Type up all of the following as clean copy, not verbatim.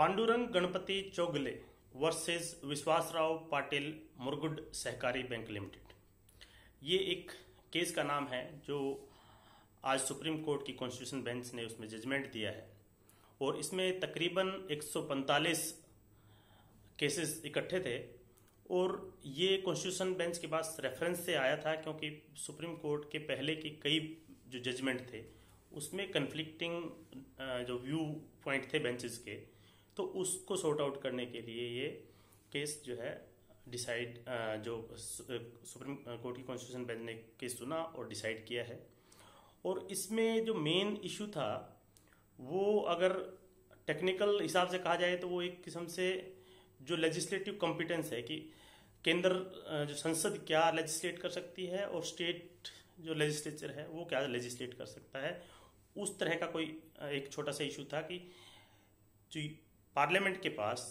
Pandurang Ganpati Chougule versus Vishwasrao Patil Murgud सहकारी bank limited. ये एक केस का नाम है जो आज सुप्रीम कोर्ट की कॉन्स्टिट्यूशन बेंच ने उसमें जजमेंट दिया है और इसमें तकरीबन 145 केसेस इकट्ठे थे और ये कॉन्स्टिट्यूशन बेंच के पास रेफरेंस से आया था क्योंकि सुप्रीम कोर्ट के पहले की कई जो जजमेंट थे उसमें कन्फ्लिक्टिंग जो व्यू पॉइंट थे बेंचेस के, तो उसको सॉर्ट आउट करने के लिए ये केस जो है डिसाइड जो सुप्रीम कोर्ट की कॉन्स्टिट्यूशन बेंच ने केस सुना और डिसाइड किया है। और इसमें जो मेन इशू था वो अगर टेक्निकल हिसाब से कहा जाए तो वो एक किस्म से जो लेजिस्लेटिव कॉम्पिटेंस है कि केंद्र जो संसद क्या लेजिस्लेट कर सकती है और स्टेट जो लेजिस्लेचर है वो क्या लेजिस्लेट कर सकता है, उस तरह का कोई एक छोटा सा इशू था कि जो पार्लियामेंट के पास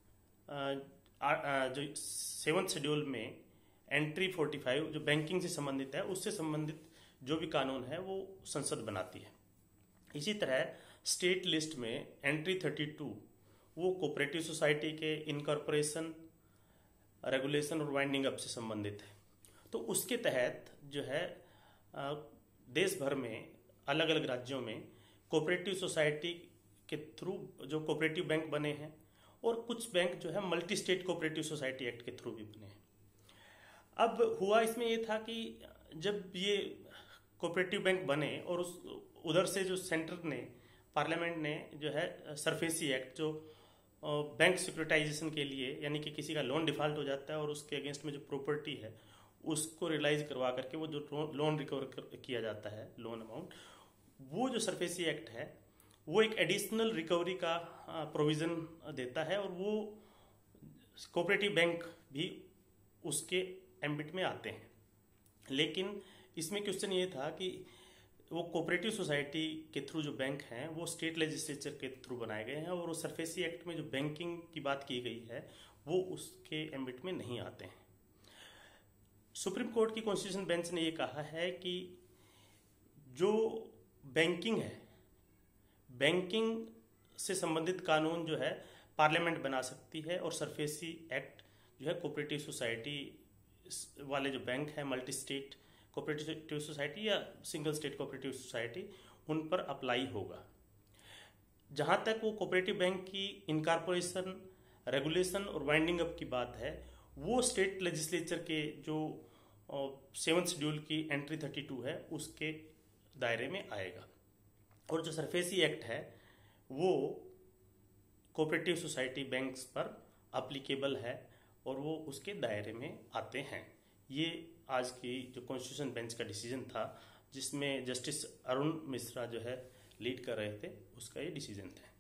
जो 7th शेड्यूल में एंट्री 45 जो बैंकिंग से संबंधित है उससे संबंधित जो भी कानून है वो संसद बनाती है। इसी तरह स्टेट लिस्ट में एंट्री 32 वो कोऑपरेटिव सोसाइटी के इनकॉर्पोरेशन रेगुलेशन और वाइंडिंग अप से संबंधित है। तो उसके तहत जो है देश भर में अलग अलग राज्यों में कोऑपरेटिव सोसाइटी के थ्रू जो कोऑपरेटिव बैंक बने हैं और कुछ बैंक जो है multi state cooperative society act के थ्रू भी बने हैं। अब हुआ इसमें ये था कि जब ये कोऑपरेटिव बैंक बने और उस उधर से जो सेंटर ने पार्लियामेंट ने जो है सरफेसी एक्ट जो बैंक सिक्योरिटाइजेशन के लिए यानी कि किसी का लोन डिफॉल्ट हो जाता है और उसके अगेंस्ट में जो प्रॉपर्टी है उसको रियलाइज करवा करके वो जो लोन रिकवर किया जाता है लोन अमाउंट, वो जो सरफेसी एक्ट है वो एक एडिशनल रिकवरी का प्रोविजन देता है और वो कोऑपरेटिव बैंक भी उसके एम्बिट में आते हैं। लेकिन इसमें क्वेश्चन ये था कि वो कोऑपरेटिव सोसाइटी के थ्रू जो बैंक हैं वो स्टेट लेजिस्लेचर के थ्रू बनाए गए हैं और वो सरफेसी एक्ट में जो बैंकिंग की बात की गई है वो उसके एम्बिट में नहीं आते हैं। सुप्रीम कोर्ट की कॉन्स्टिट्यूशन बेंच ने ये कहा है कि जो बैंकिंग है, बैंकिंग से संबंधित कानून जो है पार्लियामेंट बना सकती है और सरफेसी एक्ट जो है कोऑपरेटिव सोसाइटी वाले जो बैंक है मल्टी स्टेट कोऑपरेटिव सोसाइटी या सिंगल स्टेट कोऑपरेटिव सोसाइटी उन पर अप्लाई होगा। जहां तक वो कोऑपरेटिव बैंक की इनकॉर्पोरेशन रेगुलेशन और वाइंडिंग अप की बात है वो स्टेट लेजिस्लेचर के जो 7th शेड्यूल की एंट्री 32 है उसके दायरे में आएगा और जो सरफेसी एक्ट है वो कोऑपरेटिव सोसाइटी बैंक्स पर अप्लीकेबल है और वो उसके दायरे में आते हैं। ये आज की जो कॉन्स्टिट्यूशन बेंच का डिसीजन था जिसमें जस्टिस अरुण मिश्रा जो है लीड कर रहे थे, उसका ये डिसीजन था।